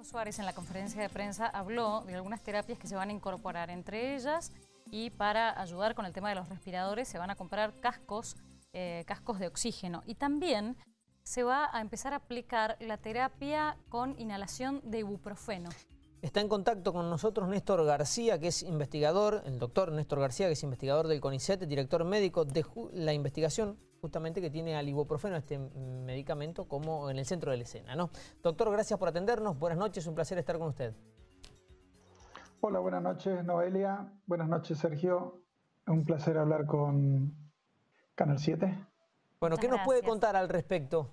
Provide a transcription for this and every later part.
Suárez en la conferencia de prensa habló de algunas terapias que se van a incorporar, entre ellas, y para ayudar con el tema de los respiradores se van a comprar cascos de oxígeno, y también se va a empezar a aplicar la terapia con inhalación de ibuprofeno. Está en contacto con nosotros Néstor García, que es investigador, el doctor Néstor García, que es investigador del CONICET, director médico de la investigación justamente que tiene al ibuprofeno, este medicamento, como en el centro de la escena, ¿no? Doctor, gracias por atendernos, buenas noches, un placer estar con usted. Hola, buenas noches Noelia, buenas noches Sergio, un placer hablar con Canal 7. Bueno, ¿qué nos puede contar al respecto?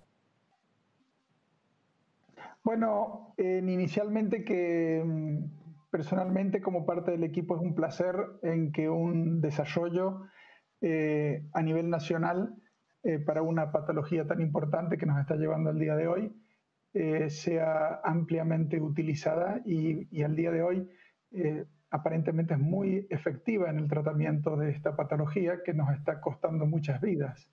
Bueno, inicialmente que personalmente como parte del equipo es un placer en que un desarrollo a nivel nacional para una patología tan importante que nos está llevando al día de hoy sea ampliamente utilizada y al día de hoy aparentemente es muy efectiva en el tratamiento de esta patología que nos está costando muchas vidas.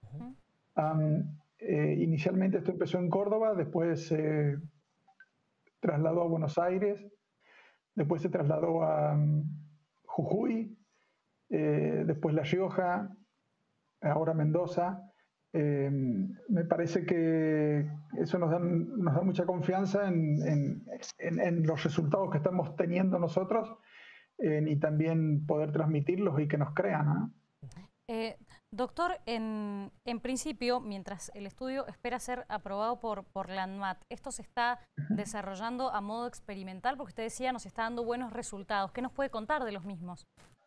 Inicialmente esto empezó en Córdoba, después se trasladó a Buenos Aires, después se trasladó a Jujuy, después La Rioja, ahora Mendoza. Me parece que eso nos da mucha confianza en los resultados que estamos teniendo nosotros y también poder transmitirlos y que nos crean, ¿no? Doctor, en principio, mientras el estudio espera ser aprobado por la ANMAT, ¿esto se está desarrollando a modo experimental? Porque usted decía, nos está dando buenos resultados. ¿Qué nos puede contar de los mismos?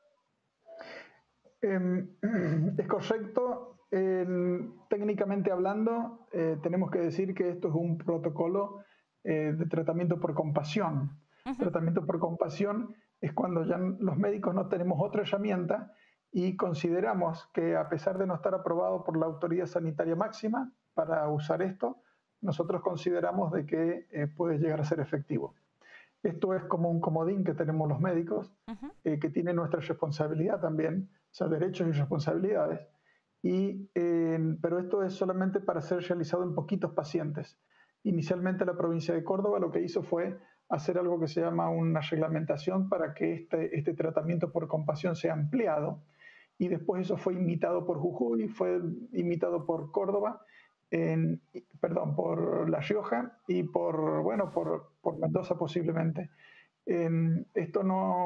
Es correcto. Técnicamente hablando, tenemos que decir que esto es un protocolo de tratamiento por compasión. Tratamiento por compasión es cuando ya los médicos no tenemos otra herramienta y consideramos que a pesar de no estar aprobado por la autoridad sanitaria máxima para usar esto, nosotros consideramos de que puede llegar a ser efectivo. Esto es como un comodín que tenemos los médicos, que tiene nuestra responsabilidad también, o sea, derechos y responsabilidades, pero esto es solamente para ser realizado en poquitos pacientes. Inicialmente la provincia de Córdoba lo que hizo fue hacer algo que se llama una reglamentación para que este tratamiento por compasión sea ampliado, y después eso fue imitado por Jujuy, fue imitado por Córdoba, por La Rioja y por Mendoza posiblemente. Esto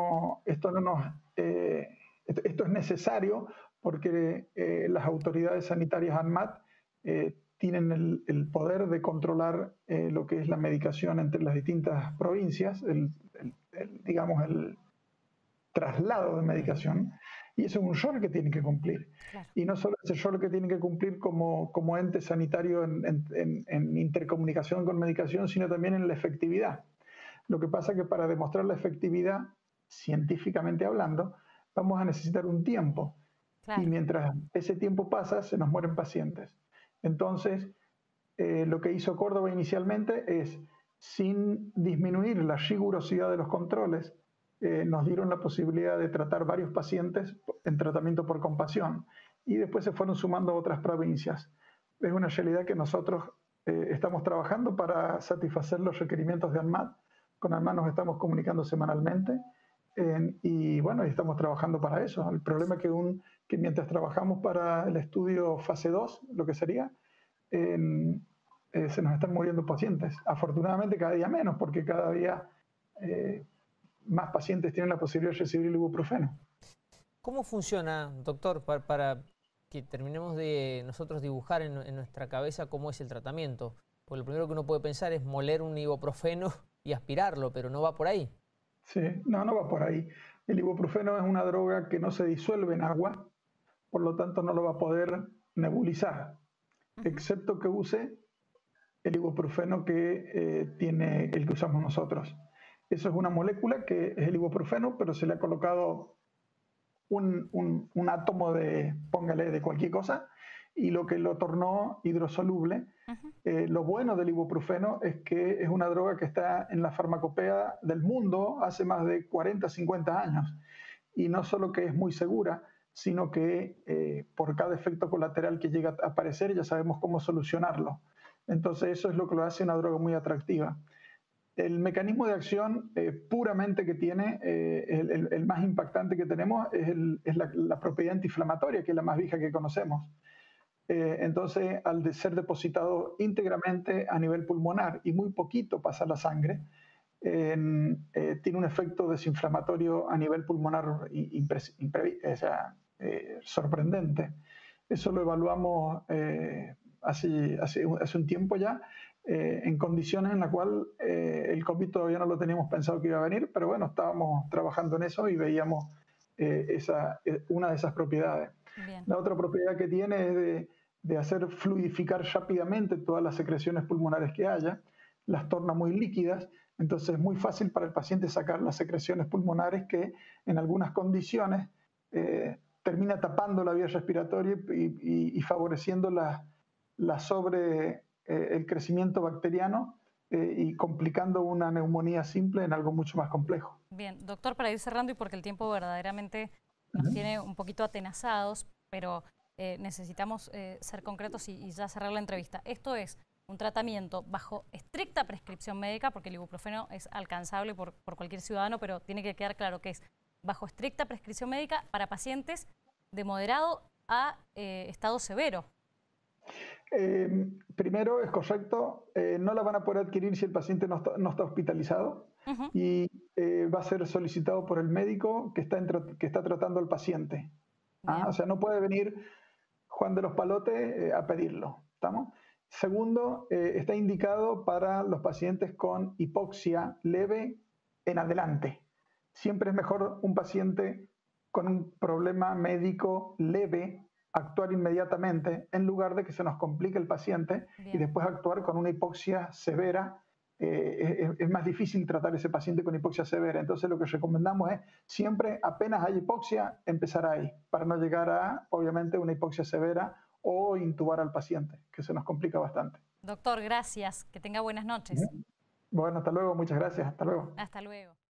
es necesario porque las autoridades sanitarias ANMAT tienen el poder de controlar lo que es la medicación entre las distintas provincias, digamos el traslado de medicación, y eso es un rol que tienen que cumplir. Claro. Y no solo ese rol que tienen que cumplir como ente sanitario en intercomunicación con medicación, sino también en la efectividad. Lo que pasa es que para demostrar la efectividad, científicamente hablando, vamos a necesitar un tiempo. Claro. Y mientras ese tiempo pasa, se nos mueren pacientes. Entonces, lo que hizo Córdoba inicialmente es, sin disminuir la rigurosidad de los controles, nos dieron la posibilidad de tratar varios pacientes en tratamiento por compasión y después se fueron sumando otras provincias. Es una realidad que nosotros estamos trabajando para satisfacer los requerimientos de ANMAT. Con ANMAT nos estamos comunicando semanalmente y bueno, estamos trabajando para eso. El problema es que mientras trabajamos para el estudio fase 2, lo que sería, se nos están muriendo pacientes. Afortunadamente cada día menos, porque cada día más pacientes tienen la posibilidad de recibir el ibuprofeno. ¿Cómo funciona, doctor, para que terminemos de nosotros dibujar en nuestra cabeza cómo es el tratamiento? Porque lo primero que uno puede pensar es moler un ibuprofeno y aspirarlo, pero no va por ahí. Sí, no va por ahí. El ibuprofeno es una droga que no se disuelve en agua, por lo tanto no lo va a poder nebulizar, excepto que use el ibuprofeno que tiene el que usamos nosotros. Eso es una molécula que es el ibuprofeno, pero se le ha colocado un átomo póngale, de cualquier cosa, y lo que lo tornó hidrosoluble. Lo bueno del ibuprofeno es que es una droga que está en la farmacopea del mundo hace más de 40, 50 años. Y no solo que es muy segura, sino que por cada efecto colateral que llega a aparecer ya sabemos cómo solucionarlo. Entonces eso es lo que lo hace una droga muy atractiva. El mecanismo de acción puramente que tiene, el más impactante que tenemos, es la propiedad antiinflamatoria, que es la más vieja que conocemos. Entonces, al ser depositado íntegramente a nivel pulmonar y muy poquito pasa a la sangre, tiene un efecto desinflamatorio a nivel pulmonar sorprendente. Eso lo evaluamos hace un tiempo ya, en condiciones en las cuales el COVID todavía no lo teníamos pensado que iba a venir, pero bueno, estábamos trabajando en eso y veíamos una de esas propiedades. Bien. La otra propiedad que tiene es de hacer fluidificar rápidamente todas las secreciones pulmonares que haya, las torna muy líquidas, entonces es muy fácil para el paciente sacar las secreciones pulmonares que en algunas condiciones termina tapando la vía respiratoria y favoreciendo el crecimiento bacteriano y complicando una neumonía simple en algo mucho más complejo. Bien, doctor, para ir cerrando y porque el tiempo verdaderamente nos tiene un poquito atenazados, pero necesitamos ser concretos y ya cerrar la entrevista. Esto es un tratamiento bajo estricta prescripción médica, porque el ibuprofeno es alcanzable por cualquier ciudadano, pero tiene que quedar claro que es bajo estricta prescripción médica para pacientes de moderado a estado severo. Primero, es correcto, no la van a poder adquirir si el paciente no está hospitalizado y va a ser solicitado por el médico que está tratando al paciente. O sea, no puede venir Juan de los Palotes a pedirlo. ¿Estamos? Segundo, está indicado para los pacientes con hipoxia leve en adelante. Siempre es mejor un paciente con un problema médico leve actuar inmediatamente en lugar de que se nos complique el paciente. Bien. Y después actuar con una hipoxia severa. Es más difícil tratar a ese paciente con hipoxia severa. Entonces lo que recomendamos es siempre, apenas hay hipoxia, empezar ahí, para no llegar a, obviamente, una hipoxia severa o intubar al paciente, que se nos complica bastante. Doctor, gracias. Que tenga buenas noches. Bueno, hasta luego. Muchas gracias. Hasta luego. Hasta luego.